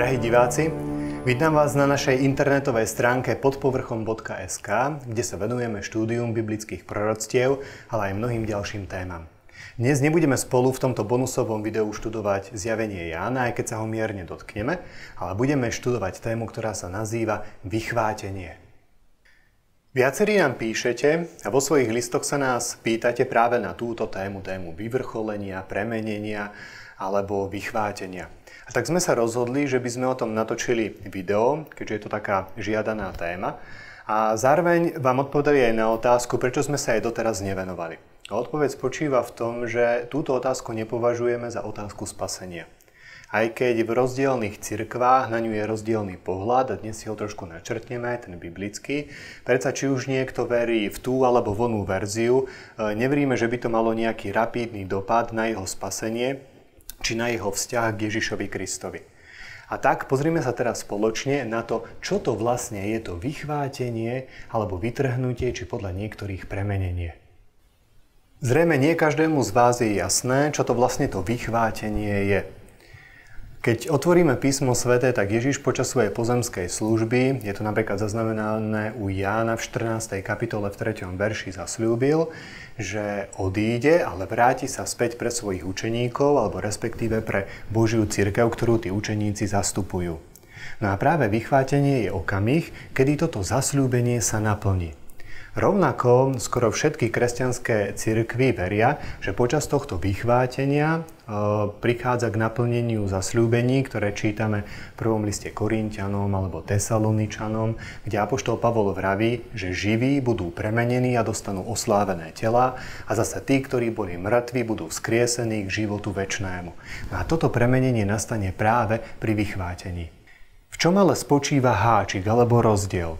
Drahí diváci, vítam vás na našej internetovej stránke podpovrchom.sk, kde sa venujeme štúdium biblických proroctiev, ale aj mnohým ďalším témam. Dnes nebudeme spolu v tomto bonusovom videu študovať zjavenie Jána, aj keď sa ho mierne dotkneme, ale budeme študovať tému, ktorá sa nazýva vychvátenie. Viacerí nám píšete a vo svojich listoch sa nás pýtate práve na túto tému vyvrcholenia, premenenia alebo vychvátenia. A tak sme sa rozhodli, že by sme o tom natočili video, keďže je to taká žiadaná téma. A zároveň vám odpovedali aj na otázku, prečo sme sa aj doteraz nevenovali. A odpoveď spočíva v tom, že túto otázku nepovažujeme za otázku spasenia. Aj keď v rozdielnych cirkvách na ňu je rozdielny pohľad, a dnes si ho trošku načrtneme, ten biblický, predsa či už niekto verí v tú alebo vonú verziu, neveríme, že by to malo nejaký rapídny dopad na jeho spasenie, či na jeho vzťah k Ježišovi Kristovi. A tak pozrime sa teraz spoločne na to, čo to vlastne je to vychvátenie alebo vytrhnutie, či podľa niektorých premenenie. Zrejme nie každému z vás je jasné, čo to vlastne to vychvátenie je. Keď otvoríme písmo sväté, tak Ježiš počas svojej pozemskej služby, je to napríklad zaznamenané u Jána v 14. kapitole v 3. verši, zasľúbil, že odíde, ale vráti sa späť pre svojich učeníkov, alebo respektíve pre Božiu cirkev, ktorú tí učeníci zastupujú. No a práve vychvátenie je okamih, kedy toto zasľúbenie sa naplní. Rovnako skoro všetky kresťanské cirkvy veria, že počas tohto vychvátenia prichádza k naplneniu zasľúbení, ktoré čítame v prvom liste Korinťanom alebo Tesaloničanom, kde apoštol Pavol vraví, že živí budú premenení a dostanú oslávené tela a zase tí, ktorí boli mŕtvi, budú vzkriesení k životu večnému. No a toto premenenie nastane práve pri vychvátení. V čom ale spočíva háčik alebo rozdiel?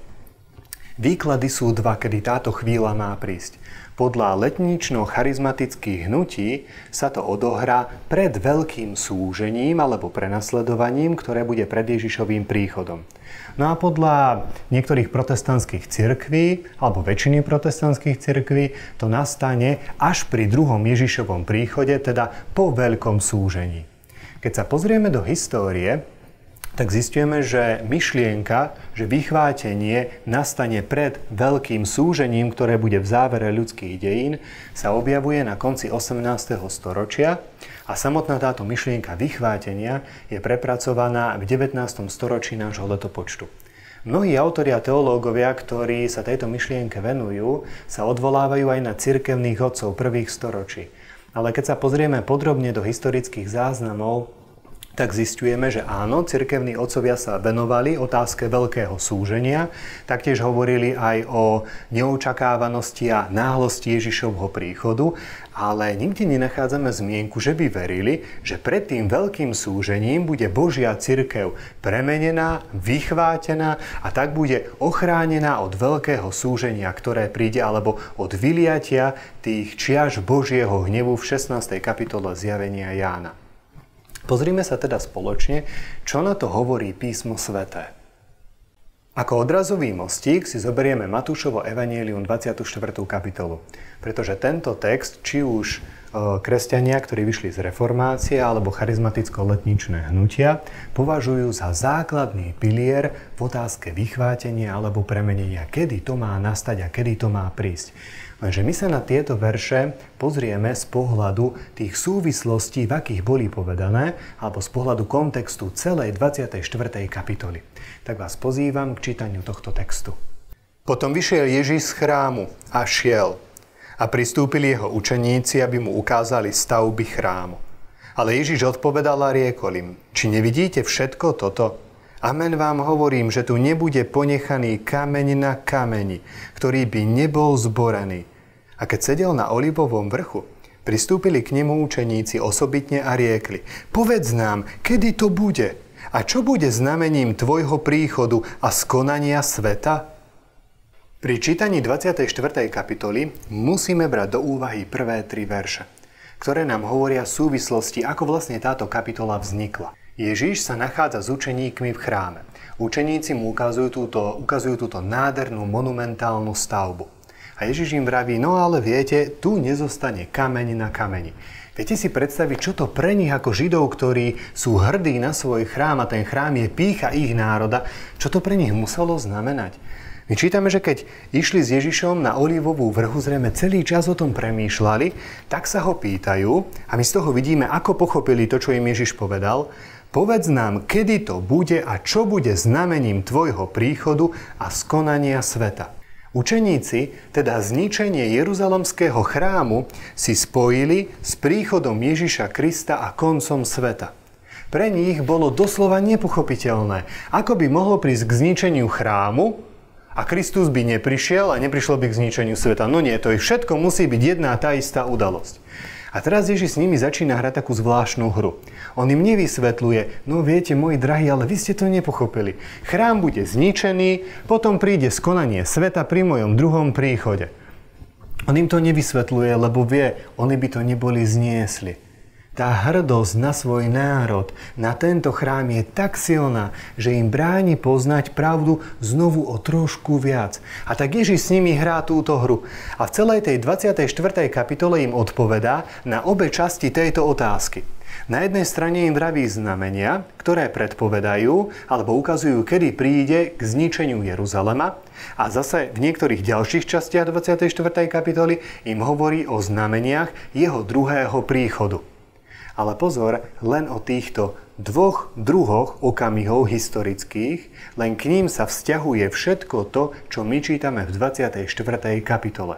Výklady sú dva, kedy táto chvíľa má prísť. Podľa letnično-charizmatických hnutí sa to odohrá pred veľkým súžením alebo prenasledovaním, ktoré bude pred Ježišovým príchodom. No a podľa niektorých protestantských cirkví, alebo väčšiny protestantských cirkví, to nastane až pri druhom Ježišovom príchode, teda po veľkom súžení. Keď sa pozrieme do histórie, tak zistujeme, že myšlienka, že vychvátenie nastane pred veľkým súžením, ktoré bude v závere ľudských dejín, sa objavuje na konci 18. storočia a samotná táto myšlienka vychvátenia je prepracovaná v 19. storočí nášho letopočtu. Mnohí autori a teológovia, ktorí sa tejto myšlienke venujú, sa odvolávajú aj na cirkevných otcov prvých storočí. Ale keď sa pozrieme podrobne do historických záznamov, tak zistujeme, že áno, cirkevní otcovia sa venovali otázke veľkého súženia, taktiež hovorili aj o neočakávanosti a náhlosti Ježišovho príchodu, ale nikdy nenachádzame zmienku, že by verili, že pred tým veľkým súžením bude Božia cirkev premenená, vychvátená a tak bude ochránená od veľkého súženia, ktoré príde, alebo od vyliatia tých čiaž Božieho hnevu v 16. kapitole zjavenia Jána. Pozrime sa teda spoločne, čo na to hovorí písmo sväté. Ako odrazový mostík si zoberieme Matúšovo evanjelium 24. kapitolu, pretože tento text, či už kresťania, ktorí vyšli z reformácie alebo charizmaticko-letničné hnutia, považujú za základný pilier v otázke vychvátenia alebo premenenia, kedy to má nastať a kedy to má prísť. Lenže my sa na tieto verše pozrieme z pohľadu tých súvislostí, v akých boli povedané, alebo z pohľadu kontextu celej 24. kapitoly. Tak vás pozývam k čítaniu tohto textu. Potom vyšiel Ježiš z chrámu a šiel. A pristúpili jeho učeníci, aby mu ukázali stavby chrámu. Ale Ježiš odpovedal a riekol im, či nevidíte všetko toto? Amen vám hovorím, že tu nebude ponechaný kameň na kameni, ktorý by nebol zborený. A keď sedel na Olivovom vrchu, pristúpili k nemu učeníci osobitne a riekli, povedz nám, kedy to bude? A čo bude znamením tvojho príchodu a skonania sveta? Pri čítaní 24. kapitoly musíme brať do úvahy prvé 3 verše, ktoré nám hovoria súvislosti, ako vlastne táto kapitola vznikla. Ježiš sa nachádza s učeníkmi v chráme. Učeníci mu ukazujú túto nádhernú monumentálnu stavbu. A Ježiš im vraví, no ale viete, tu nezostane kameň na kameni. Viete si predstaviť, čo to pre nich ako Židov, ktorí sú hrdí na svoj chrám a ten chrám je pýcha ich národa, čo to pre nich muselo znamenať? My čítame, že keď išli s Ježišom na Olivovú vrchu, zrejme celý čas o tom premýšľali, tak sa ho pýtajú a my z toho vidíme, ako pochopili to, čo im Ježiš povedal. Povedz nám, kedy to bude a čo bude znamením tvojho príchodu a skonania sveta. Učeníci, teda zničenie Jeruzalemského chrámu, si spojili s príchodom Ježiša Krista a koncom sveta. Pre nich bolo doslova nepochopiteľné, ako by mohlo prísť k zničeniu chrámu a Kristus by neprišiel a neprišlo by k zničeniu sveta. No nie, to je všetko musí byť jedna a tá istá udalosť. A teraz Ježiš s nimi začína hrať takú zvláštnu hru. On im nevysvetľuje, no viete, moji drahí, ale vy ste to nepochopili. Chrám bude zničený, potom príde skonanie sveta pri mojom druhom príchode. On im to nevysvetľuje, lebo vie, oni by to neboli zniesli. Tá hrdosť na svoj národ, na tento chrám je tak silná, že im bráni poznať pravdu znovu o trošku viac. A tak Ježiš s nimi hrá túto hru. A v celej tej 24. kapitole im odpovedá na obe časti tejto otázky. Na jednej strane im vraví znamenia, ktoré predpovedajú alebo ukazujú, kedy príde k zničeniu Jeruzalema. A zase v niektorých ďalších častiach 24. kapitoly im hovorí o znameniach jeho druhého príchodu. Ale pozor, len o týchto dvoch druhoch okamihov historických, len k ním sa vzťahuje všetko to, čo my čítame v 24. kapitole.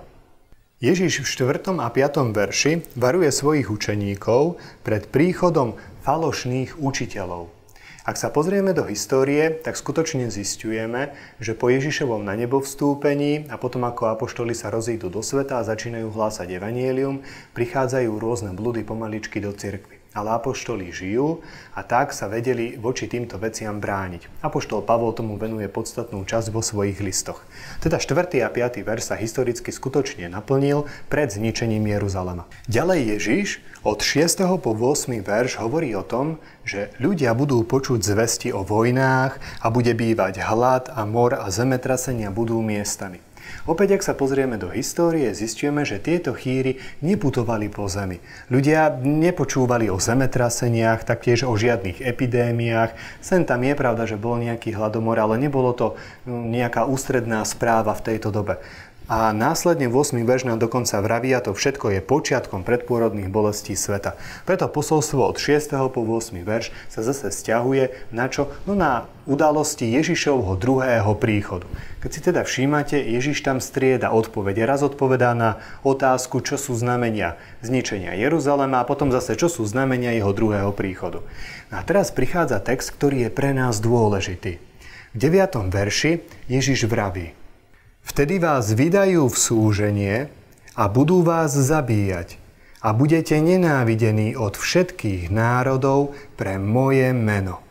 Ježiš v 4. a 5. verši varuje svojich učeníkov pred príchodom falošných učiteľov. Ak sa pozrieme do histórie, tak skutočne zisťujeme, že po Ježišovom na nebo vstúpení a potom ako apoštoli sa rozídu do sveta a začínajú hlásať evanjelium, prichádzajú rôzne bludy pomaličky do cirkvi. Ale apoštoli žijú a tak sa vedeli voči týmto veciam brániť. Apoštol Pavol tomu venuje podstatnú časť vo svojich listoch. Teda 4. a 5. verš sa historicky skutočne naplnil pred zničením Jeruzalema. Ďalej Ježiš od 6. po 8. verš hovorí o tom, že ľudia budú počuť zvesti o vojnách a bude bývať hlad a mor a zemetrasenia budú miestami. Opäť, ak sa pozrieme do histórie, zistíme, že tieto chýry neputovali po zemi. Ľudia nepočúvali o zemetraseniach, taktiež o žiadnych epidémiách. Sem tam je pravda, že bol nejaký hladomor, ale nebolo to nejaká ústredná správa v tejto dobe. A následne 8. verš nám dokonca vraví, a to všetko je počiatkom predpôrodných bolestí sveta. Preto posolstvo od 6. po 8. verš sa zase vzťahuje na čo? No na udalosti Ježišovho druhého príchodu. Keď si teda všímate, Ježiš tam strieda odpovede. Raz odpovedá na otázku, čo sú znamenia zničenia Jeruzalema a potom zase, čo sú znamenia jeho druhého príchodu. A teraz prichádza text, ktorý je pre nás dôležitý. V 9. verši Ježiš vraví: Vtedy vás vydajú v súženie a budú vás zabíjať a budete nenávidení od všetkých národov pre moje meno.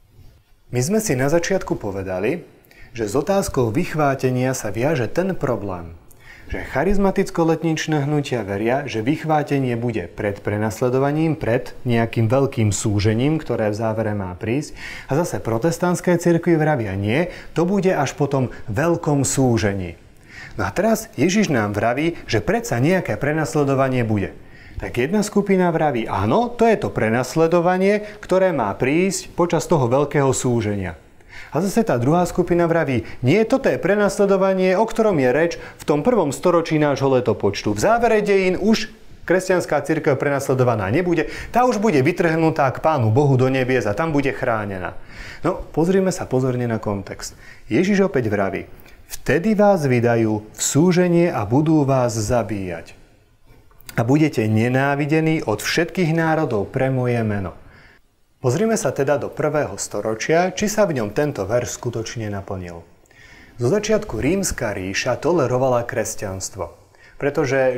My sme si na začiatku povedali, že s otázkou vychvátenia sa viaže ten problém, že charizmaticko-letničné hnutia veria, že vychvátenie bude pred prenasledovaním, pred nejakým veľkým súžením, ktoré v závere má prísť. A zase protestantské cirkvi vravia nie, to bude až po tom veľkom súžení. No a teraz Ježiš nám vraví, že predsa nejaké prenasledovanie bude. Tak jedna skupina vraví, áno, to je to prenasledovanie, ktoré má prísť počas toho veľkého súženia. A zase tá druhá skupina vraví, nie, toto je prenasledovanie, o ktorom je reč v tom 1. storočí nášho letopočtu. V závere dejín už kresťanská cirkev prenasledovaná nebude, tá už bude vytrhnutá k Pánu Bohu do nebies a tam bude chránená. No, pozrime sa pozorne na kontext. Ježiš opäť vraví, vtedy vás vydajú v súženie a budú vás zabíjať. A budete nenávidení od všetkých národov pre moje meno. Pozrime sa teda do 1. storočia, či sa v ňom tento verš skutočne naplnil. Zo začiatku Rímska ríša tolerovala kresťanstvo, pretože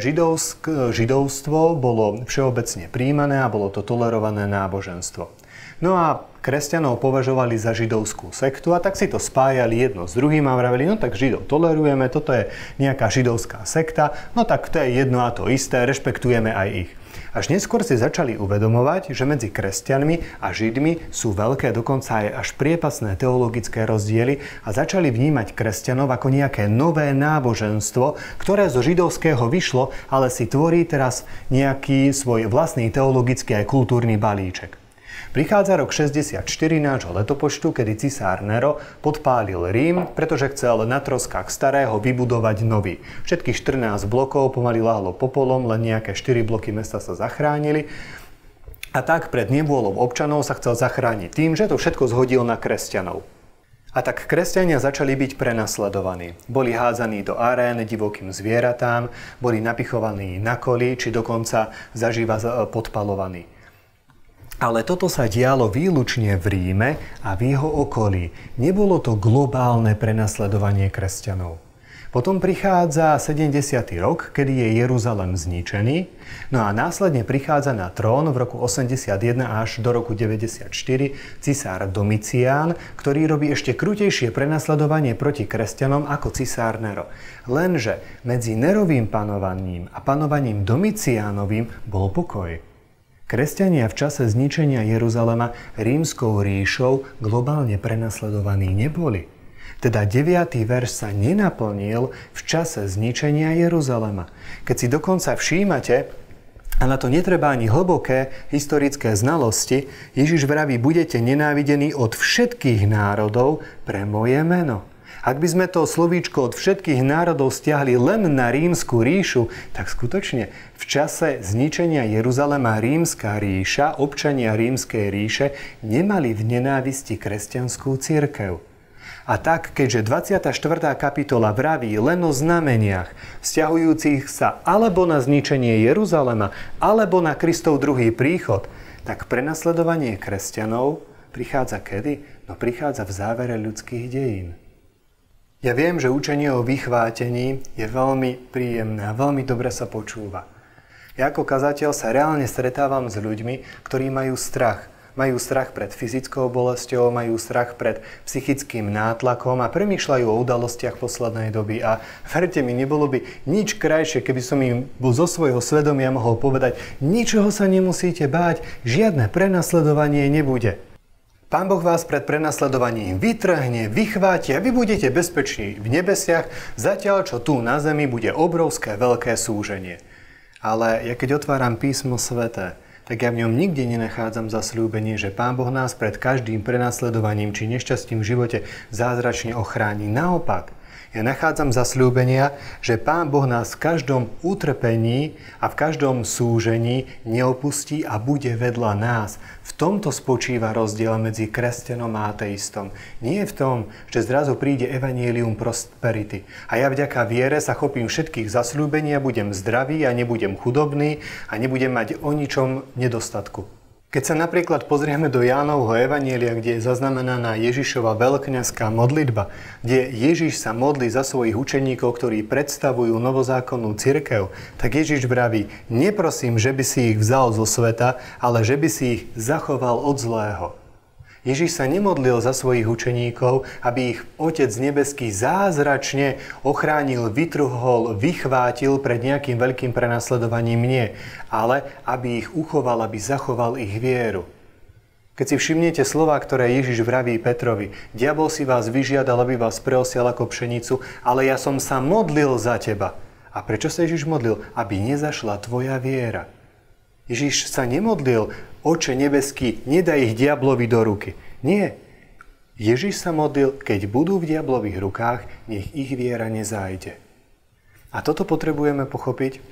židovstvo bolo všeobecne prijímané a bolo to tolerované náboženstvo. No a kresťanov považovali za židovskú sektu a tak si to spájali jedno s druhým a vraveli, no tak židov tolerujeme, toto je nejaká židovská sekta, no tak to je jedno a to isté, rešpektujeme aj ich. Až neskôr si začali uvedomovať, že medzi kresťanmi a židmi sú veľké, dokonca aj až priepasné teologické rozdiely a začali vnímať kresťanov ako nejaké nové náboženstvo, ktoré zo židovského vyšlo, ale si tvorí teraz nejaký svoj vlastný teologický aj kultúrny balíček. Prichádza rok 64 nášho letopočtu, kedy cisár Nero podpálil Rím, pretože chcel na troskách starého vybudovať nový. Všetkých 14 blokov pomaly láhlo popolom, len nejaké 4 bloky mesta sa zachránili. A tak pred nevôľou občanov sa chcel zachrániť tým, že to všetko zhodil na kresťanov. A tak kresťania začali byť prenasledovaní. Boli hádzaní do arén divokým zvieratám, boli napichovaní na koli, či dokonca zaživa podpalovaní. Ale toto sa dialo výlučne v Ríme a v jeho okolí. Nebolo to globálne prenasledovanie kresťanov. Potom prichádza 70. rok, kedy je Jeruzalém zničený, no a následne prichádza na trón v roku 81 až do roku 94 cisár Domicián, ktorý robí ešte krutejšie prenasledovanie proti kresťanom ako cisár Nero. Lenže medzi Nerovým panovaním a panovaním Domiciánovým bol pokoj. Kresťania v čase zničenia Jeruzalema rímskou ríšou globálne prenasledovaní neboli. Teda 9. verš sa nenaplnil v čase zničenia Jeruzalema. Keď si dokonca všímate, a na to netreba ani hlboké historické znalosti, Ježiš vraví, budete nenávidení od všetkých národov pre moje meno. Ak by sme to slovíčko od všetkých národov stiahli len na rímsku ríšu, tak skutočne v čase zničenia Jeruzalema rímska ríša, občania rímskej ríše, nemali v nenávisti kresťanskú cirkev. A tak, keďže 24. kapitola vraví len o znameniach, vzťahujúcich sa alebo na zničenie Jeruzalema, alebo na Kristov druhý príchod, tak prenasledovanie kresťanov prichádza kedy? No prichádza v závere ľudských dejín. Ja viem, že učenie o vychvátení je veľmi príjemné a veľmi dobre sa počúva. Ja ako kazateľ sa reálne stretávam s ľuďmi, ktorí majú strach. Majú strach pred fyzickou bolesťou, majú strach pred psychickým nátlakom a premýšľajú o udalostiach poslednej doby. A verte mi, nebolo by nič krajšie, keby som im zo svojho svedomia mohol povedať, ničoho sa nemusíte báť, žiadne prenasledovanie nebude. Pán Boh vás pred prenasledovaním vytrhne, vychváti a vy budete bezpeční v nebesiach, zatiaľ čo tu na zemi bude obrovské veľké súženie. Ale ja keď otváram písmo sväté, tak ja v ňom nikde nenachádzam zasľúbenie, že Pán Boh nás pred každým prenasledovaním či nešťastím v živote zázračne ochráni. Naopak, ja nachádzam zasľúbenia, že Pán Boh nás v každom utrpení a v každom súžení neopustí a bude vedľa nás. V tomto spočíva rozdiel medzi kresťanom a ateistom. Nie v tom, že zrazu príde evanjelium prosperity a ja vďaka viere sa chopím všetkých zasľúbení a budem zdravý a nebudem chudobný a nebudem mať o ničom nedostatku. Keď sa napríklad pozrieme do Jánovho evanjelia, kde je zaznamenaná Ježišova veľkňazská modlitba, kde Ježiš sa modlí za svojich učeníkov, ktorí predstavujú novozákonnú cirkev, tak Ježiš vraví, neprosím, že by si ich vzal zo sveta, ale že by si ich zachoval od zlého. Ježiš sa nemodlil za svojich učeníkov, aby ich Otec nebeský zázračne ochránil, vytrhol, vychvátil pred nejakým veľkým prenasledovaním, nie, ale aby ich uchoval, aby zachoval ich vieru. Keď si všimnete slova, ktoré Ježiš vraví Petrovi, diabol si vás vyžiadal, aby vás preosial ako pšenicu, ale ja som sa modlil za teba. A prečo sa Ježiš modlil? Aby nezašla tvoja viera. Ježiš sa nemodlil, Oče nebeský, nedaj ich diablovi do ruky. Nie. Ježiš sa modlil, keď budú v diablových rukách, nech ich viera nezájde. A toto potrebujeme pochopiť,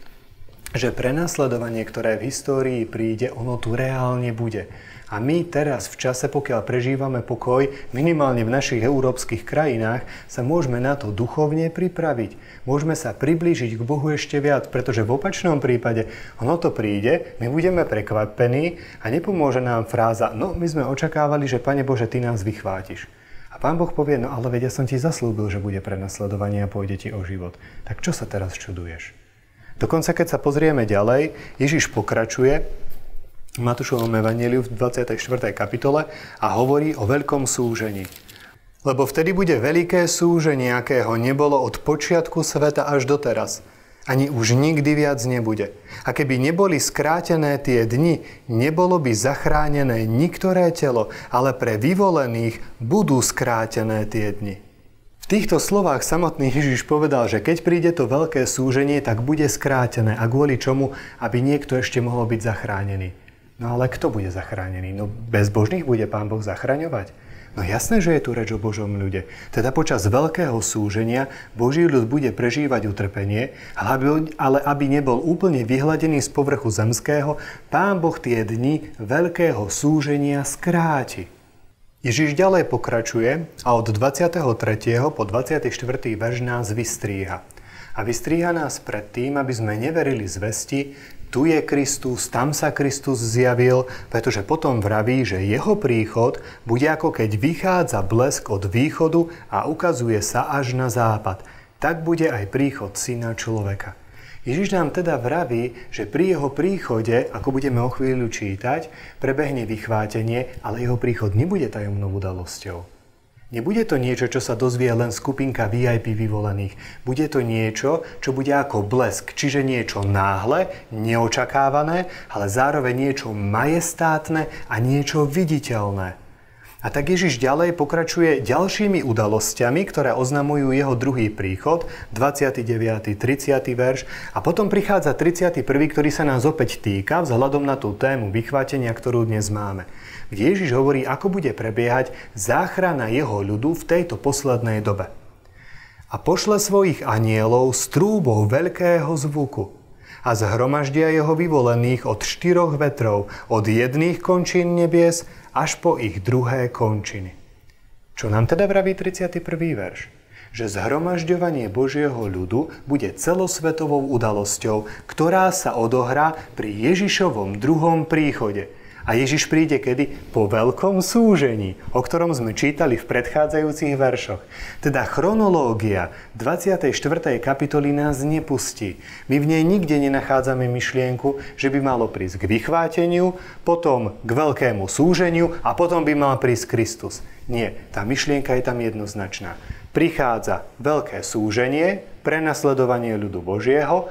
že prenasledovanie, ktoré v histórii príde, ono tu reálne bude. A my teraz v čase, pokiaľ prežívame pokoj, minimálne v našich európskych krajinách, sa môžeme na to duchovne pripraviť. Môžeme sa priblížiť k Bohu ešte viac, pretože v opačnom prípade ono to príde, my budeme prekvapení a nepomôže nám fráza, no my sme očakávali, že Pane Bože, Ty nás vychvátiš. A Pán Boh povie, no ale veď ja som Ti zaslúbil, že bude prenasledovanie a pôjde Ti o život. Tak čo sa teraz čuduješ? Dokonca keď sa pozrieme ďalej, Ježiš pokračuje v Matúšovom evanjeliu v 24. kapitole a hovorí o veľkom súžení. Lebo vtedy bude veľké súženie, akého nebolo od počiatku sveta až doteraz. Ani už nikdy viac nebude. A keby neboli skrátené tie dni, nebolo by zachránené niktoré telo, ale pre vyvolených budú skrátené tie dni. V týchto slovách samotný Ježiš povedal, že keď príde to veľké súženie, tak bude skrátené. A kvôli čomu? Aby niekto ešte mohol byť zachránený. No ale kto bude zachránený? No bezbožných bude Pán Boh zachraňovať? No jasné, že je tu reč o Božom ľude. Teda počas veľkého súženia Boží ľud bude prežívať utrpenie, ale aby nebol úplne vyhladený z povrchu zemského, Pán Boh tie dni veľkého súženia skráti. Ježiš ďalej pokračuje a od 23. po 24. verš nás vystríha. A vystríha nás pred tým, aby sme neverili zvesti, tu je Kristus, tam sa Kristus zjavil, pretože potom vraví, že jeho príchod bude ako keď vychádza blesk od východu a ukazuje sa až na západ. Tak bude aj príchod Syna človeka. Ježiš nám teda vraví, že pri jeho príchode, ako budeme o chvíľu čítať, prebehne vychvátenie, ale jeho príchod nebude tajomnou udalosťou. Nebude to niečo, čo sa dozvie len skupinka VIP vyvolených. Bude to niečo, čo bude ako blesk, čiže niečo náhle, neočakávané, ale zároveň niečo majestátne a niečo viditeľné. A tak Ježiš ďalej pokračuje ďalšími udalosťami, ktoré oznamujú jeho druhý príchod, 29. 30. verš, a potom prichádza 31., ktorý sa nás opäť týka vzhľadom na tú tému vychvátenia, ktorú dnes máme. Kde Ježiš hovorí, ako bude prebiehať záchrana jeho ľudu v tejto poslednej dobe. A pošle svojich anielov s trúbou veľkého zvuku a zhromaždia jeho vyvolených od 4 vetrov, od jedných končín nebies až po ich druhé končiny. Čo nám teda vraví 31. verš? Že zhromažďovanie Božieho ľudu bude celosvetovou udalosťou, ktorá sa odohrá pri Ježišovom druhom príchode. A Ježiš príde kedy? Po veľkom súžení, o ktorom sme čítali v predchádzajúcich veršoch. Teda chronológia 24. kapitoly nás nepustí. My v nej nikde nenachádzame myšlienku, že by malo prísť k vychváteniu, potom k veľkému súženiu a potom by mal prísť Kristus. Nie, tá myšlienka je tam jednoznačná. Prichádza veľké súženie, prenasledovanie ľudu Božieho,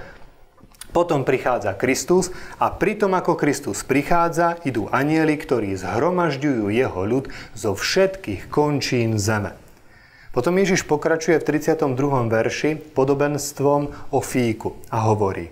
potom prichádza Kristus a pritom ako Kristus prichádza, idú anjeli, ktorí zhromažďujú jeho ľud zo všetkých končín zeme. Potom Ježiš pokračuje v 32. verši podobenstvom o fíku a hovorí: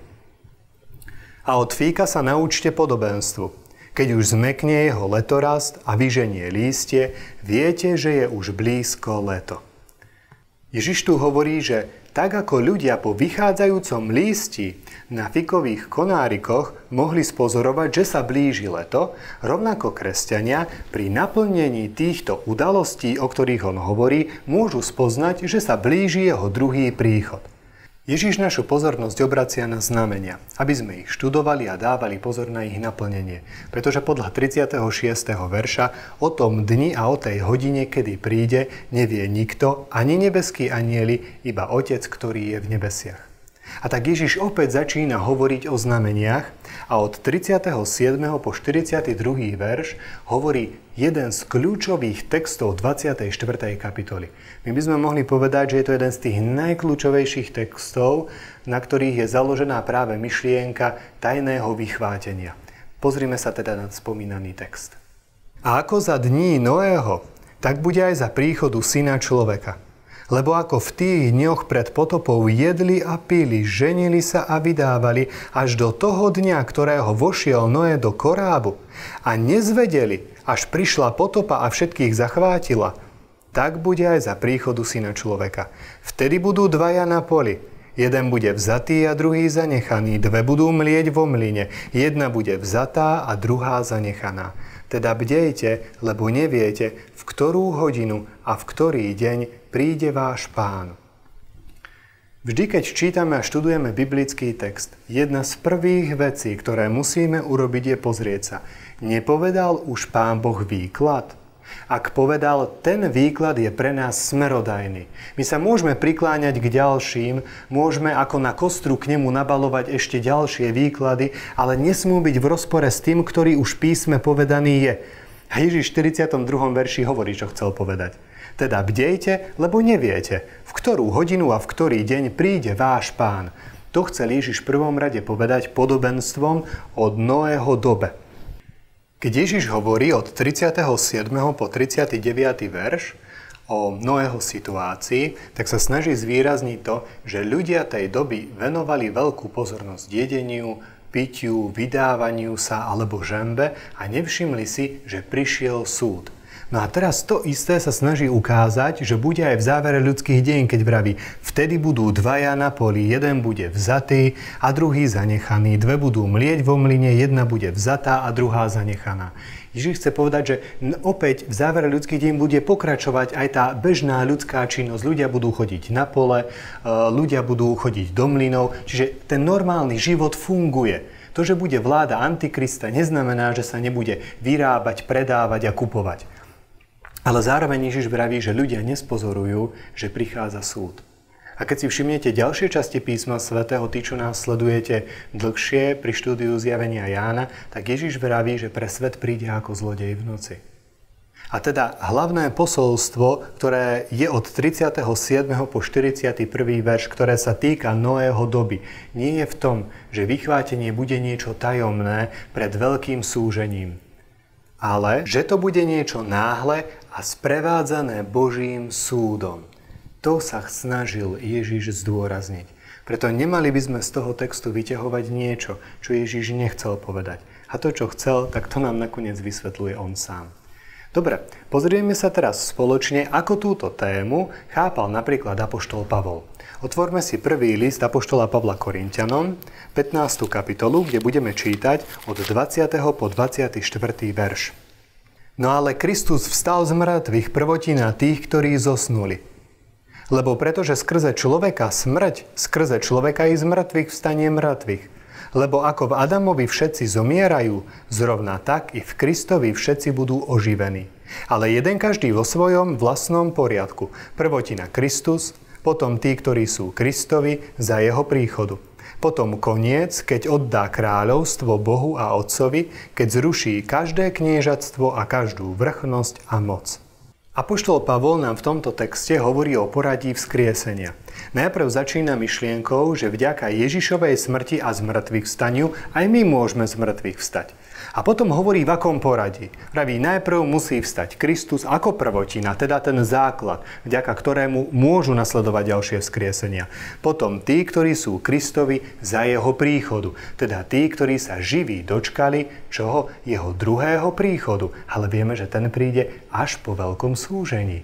A od fíka sa naučte podobenstvu. Keď už zmekne jeho letorast a vyženie lístie, viete, že je už blízko leto. Ježiš tu hovorí, že tak ako ľudia po vychádzajúcom lístí na fikových konárikoch mohli spozorovať, že sa blíži leto, rovnako kresťania pri naplnení týchto udalostí, o ktorých on hovorí, môžu spoznať, že sa blíži jeho druhý príchod. Ježiš našu pozornosť obracia na znamenia, aby sme ich študovali a dávali pozor na ich naplnenie, pretože podľa 36. verša o tom dni a o tej hodine, kedy príde, nevie nikto, ani nebeskí anjeli, iba Otec, ktorý je v nebesiach. A tak Ježiš opäť začína hovoriť o znameniach a od 37. po 42. verš hovorí jeden z kľúčových textov 24. kapitoly. My by sme mohli povedať, že je to jeden z tých najkľúčovejších textov, na ktorých je založená práve myšlienka tajného vychvátenia. Pozrime sa teda na spomínaný text. A ako za dní Noého, tak bude aj za príchodu Syna človeka. Lebo ako v tých dňoch pred potopou jedli a pili, ženili sa a vydávali až do toho dňa, ktorého vošiel Noé do korábu a nezvedeli, až prišla potopa a všetkých zachvátila, tak bude aj za príchodu Syna človeka. Vtedy budú dvaja na poli. Jeden bude vzatý a druhý zanechaný. Dve budú mlieť vo mlyne. Jedna bude vzatá a druhá zanechaná. Teda bdejte, lebo neviete, v ktorú hodinu a v ktorý deň príde váš Pán. Vždy, keď čítame a študujeme biblický text, jedna z prvých vecí, ktoré musíme urobiť, je pozrieť sa. Nepovedal už Pán Boh výklad? Ak povedal, ten výklad je pre nás smerodajný. My sa môžeme prikláňať k ďalším, môžeme ako na kostru k nemu nabalovať ešte ďalšie výklady, ale nesmú byť v rozpore s tým, ktorý už v písme povedaný je. A Ježiš v 42. verši hovorí, čo chcel povedať. Teda bdejte, lebo neviete, v ktorú hodinu a v ktorý deň príde váš Pán. To chcel Ježiš v prvom rade povedať podobenstvom od Noého dobe. Keď Ježiš hovorí od 37. po 39. verš o Noého situácii, tak sa snaží zvýrazniť to, že ľudia tej doby venovali veľkú pozornosť jedeniu, pitiu, vydávaniu sa alebo žembe a nevšimli si, že prišiel súd. No a teraz to isté sa snaží ukázať, že bude aj v závere ľudských dejín, keď vraví, vtedy budú dvaja na poli, jeden bude vzatý a druhý zanechaný, dve budú mlieť vo mlyne, jedna bude vzatá a druhá zanechaná. Ježiš chce povedať, že opäť v závere ľudských dejín bude pokračovať aj tá bežná ľudská činnosť. Ľudia budú chodiť na pole, ľudia budú chodiť do mlynov, čiže ten normálny život funguje. To, že bude vláda Antikrista, neznamená, že sa nebude vyrábať, predávať a kupovať. Ale zároveň Ježiš vraví, že ľudia nespozorujú, že prichádza súd. A keď si všimnete ďalšie časti písma svätého, tí, čo nás sledujete dlhšie pri štúdiu zjavenia Jána, tak Ježiš vraví, že pre svet príde ako zlodej v noci. A teda hlavné posolstvo, ktoré je od 37. po 41. verš, ktoré sa týka Noého doby, nie je v tom, že vychvátenie bude niečo tajomné pred veľkým súžením, ale že to bude niečo náhle a sprevádzané Božím súdom. To sa snažil Ježiš zdôrazniť. Preto nemali by sme z toho textu vyťahovať niečo, čo Ježiš nechcel povedať. A to, čo chcel, tak to nám nakoniec vysvetľuje on sám. Dobre, pozrieme sa teraz spoločne, ako túto tému chápal napríklad apoštol Pavol. Otvorme si prvý list apoštola Pavla Korinťanom, 15. kapitolu, kde budeme čítať od 20. po 24. verš. No ale Kristus vstal z mŕtvych prvotina tých, ktorí zosnuli. Lebo pretože skrze človeka smrť, skrze človeka i z mŕtvych vstanie mŕtvych. Lebo ako v Adamovi všetci zomierajú, zrovna tak i v Kristovi všetci budú oživení. Ale jeden každý vo svojom vlastnom poriadku. Prvotina Kristus, potom tí, ktorí sú Kristovi za jeho príchodu. Potom koniec, keď oddá kráľovstvo Bohu a Otcovi, keď zruší každé kniežatstvo a každú vrchnosť a moc. Apoštol Pavol nám v tomto texte hovorí o poradí vzkriesenia. Najprv začína myšlienkou, že vďaka Ježišovej smrti a zmŕtvych vstaniu aj my môžeme z mŕtvych vstať. A potom hovorí v akom poradí. Praví, najprv musí vstať Kristus ako prvotina, teda ten základ, vďaka ktorému môžu nasledovať ďalšie vzkriesenia. Potom tí, ktorí sú Kristovi za jeho príchodu, teda tí, ktorí sa živí dočkali čoho? Jeho druhého príchodu. Ale vieme, že ten príde až po veľkom súžení.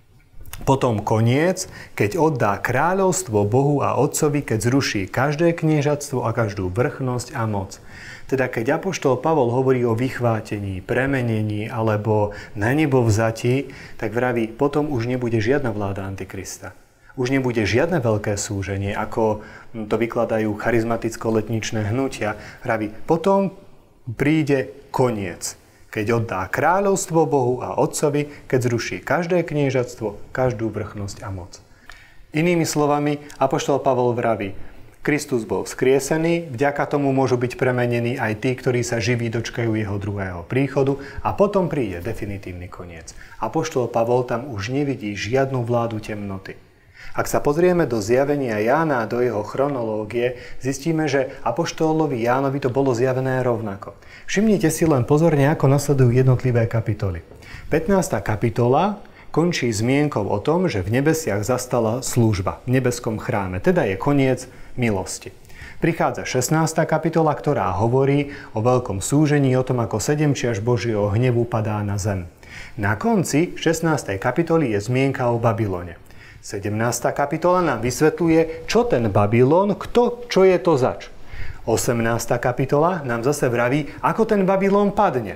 Potom koniec, keď oddá kráľovstvo Bohu a Otcovi, keď zruší každé kniežatstvo a každú vrchnosť a moc. Teda keď apoštol Pavol hovorí o vychvátení, premenení alebo na nebo vzatí, tak vraví, potom už nebude žiadna vláda Antikrista. Už nebude žiadne veľké súženie, ako to vykladajú charizmaticko-letničné hnutia. Vraví, potom príde koniec, keď oddá kráľovstvo Bohu a Otcovi, keď zruší každé kniežatstvo, každú vrchnosť a moc. Inými slovami, apoštol Pavol vraví, Kristus bol vzkriesený, vďaka tomu môžu byť premenení aj tí, ktorí sa živí dočkajú jeho druhého príchodu a potom príde definitívny koniec. Apoštol Pavol tam už nevidí žiadnu vládu temnoty. Ak sa pozrieme do zjavenia Jána a do jeho chronológie, zistíme, že apoštolovi Jánovi to bolo zjavené rovnako. Všimnite si len pozorne, ako nasledujú jednotlivé kapitoly. 15. kapitola končí zmienkou o tom, že v nebesiach zastala služba v nebeskom chráme, teda je koniec milosti. Prichádza 16. kapitola, ktorá hovorí o veľkom súžení, o tom, ako 7 čiaš Božieho hnevu padá na zem. Na konci 16. kapitoly je zmienka o Babylone. 17. kapitola nám vysvetľuje, čo ten Babylon, kto, čo je to zač. 18. kapitola nám zase vraví, ako ten Babylon padne.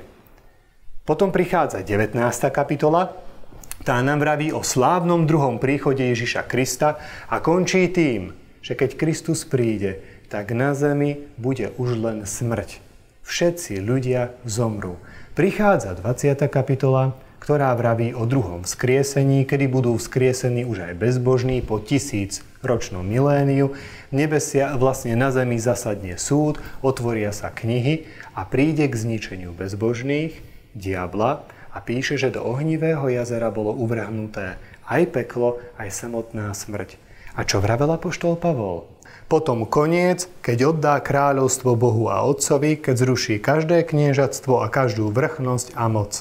Potom prichádza 19. kapitola, tá nám vraví o slávnom druhom príchode Ježiša Krista a končí tým, že keď Kristus príde, tak na zemi bude už len smrť. Všetci ľudia zomrú. Prichádza 20. kapitola, ktorá vraví o druhom vzkriesení, kedy budú vzkriesení už aj bezbožní po 1000-ročnom miléniu. Nebesia vlastne na zemi zasadne súd, otvoria sa knihy a príde k zničeniu bezbožných, diabla a píše, že do ohnivého jazera bolo uvrhnuté aj peklo, aj samotná smrť. A čo vravel apoštol Pavol? Potom koniec, keď oddá kráľovstvo Bohu a Otcovi, keď zruší každé kniežatstvo a každú vrchnosť a moc.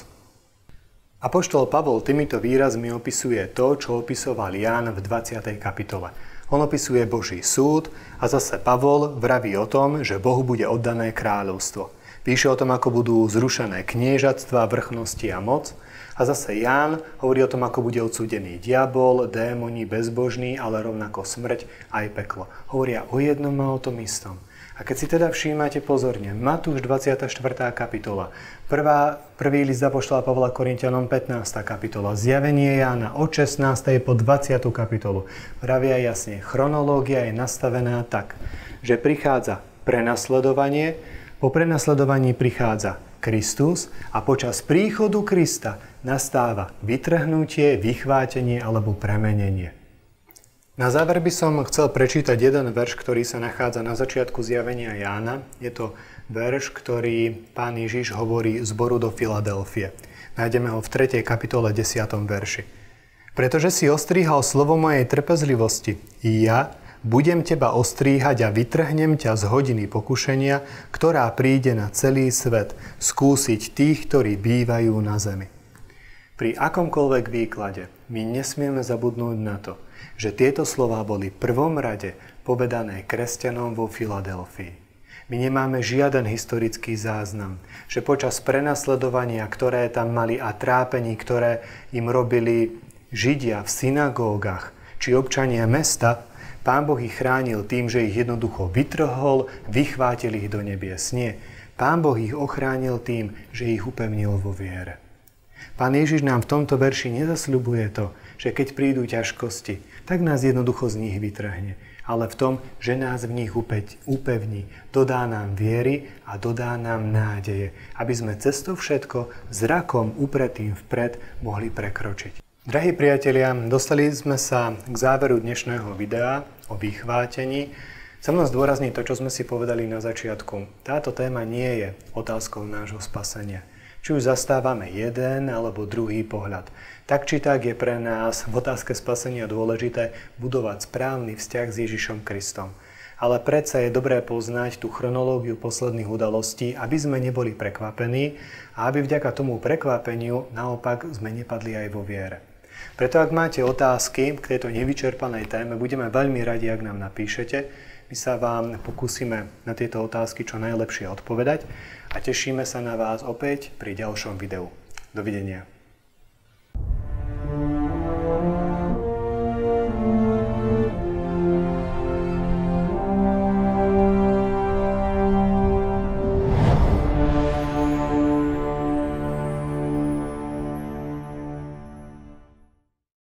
Apoštol Pavol týmito výrazmi opisuje to, čo opisoval Ján v 20. kapitole. On opisuje Boží súd a zase Pavol vraví o tom, že Bohu bude oddané kráľovstvo. Píše o tom, ako budú zrušené kniežatstva, vrchnosti a moc. A zase Ján hovorí o tom, ako bude odsúdený diabol, démoni, bezbožní, ale rovnako smrť aj peklo. Hovoria o jednom a o tom istom. A keď si teda všímate pozorne, Matúš 24. kapitola, prvý list apoštola Pavla Korinťanom 15. kapitola, Zjavenie Jána od 16. po 20. kapitolu, vravia jasne, chronológia je nastavená tak, že prichádza prenasledovanie, po prenasledovaní prichádza Kristus a počas príchodu Krista nastáva vytrhnutie, vychvátenie alebo premenenie. Na záver by som chcel prečítať jeden verš, ktorý sa nachádza na začiatku Zjavenia Jána. Je to verš, ktorý Pán Ježiš hovorí zboru do Filadelfie. Nájdeme ho v 3. kapitole 10. verši. Pretože si ostríhal slovo mojej trpezlivosti, i ja budem teba ostríhať a vytrhnem ťa z hodiny pokušenia, ktorá príde na celý svet, skúsiť tých, ktorí bývajú na zemi. Pri akomkoľvek výklade my nesmieme zabudnúť na to, že tieto slová boli v prvom rade povedané kresťanom vo Filadelfii. My nemáme žiaden historický záznam, že počas prenasledovania, ktoré tam mali a trápení, ktoré im robili Židia v synagógach či občania mesta, Pán Boh ich chránil tým, že ich jednoducho vytrhol, vychvátil ich do nebies. Nie. Pán Boh ich ochránil tým, že ich upevnil vo viere. Pán Ježiš nám v tomto verši nezasľubuje to, že keď prídu ťažkosti, tak nás jednoducho z nich vytrhne. Ale v tom, že nás v nich upevní, dodá nám viery a dodá nám nádeje, aby sme cez to všetko zrakom upretým vpred mohli prekročiť. Drahí priatelia, dostali sme sa k záveru dnešného videa o vychvátení. Chcem len zdôrazniť to, čo sme si povedali na začiatku. Táto téma nie je otázkou nášho spasenia. Či už zastávame jeden alebo druhý pohľad. Tak či tak je pre nás v otázke spasenia dôležité budovať správny vzťah s Ježišom Kristom. Ale predsa je dobré poznať tú chronológiu posledných udalostí, aby sme neboli prekvapení a aby vďaka tomu prekvapeniu naopak sme nepadli aj vo viere. Preto ak máte otázky k tejto nevyčerpanej téme, budeme veľmi radi, ak nám napíšete. My sa vám pokúsime na tieto otázky čo najlepšie odpovedať a tešíme sa na vás opäť pri ďalšom videu. Dovidenia.